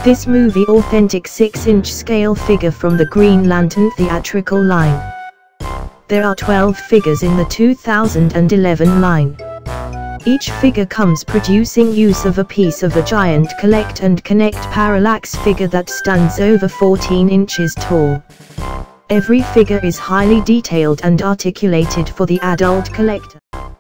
This movie authentic 6-inch scale figure from the Green Lantern theatrical line. There are 12 figures in the 2011 line. Each figure comes producing use of a piece of a giant collect and connect parallax figure that stands over 14 inches tall. Every figure is highly detailed and articulated for the adult collector.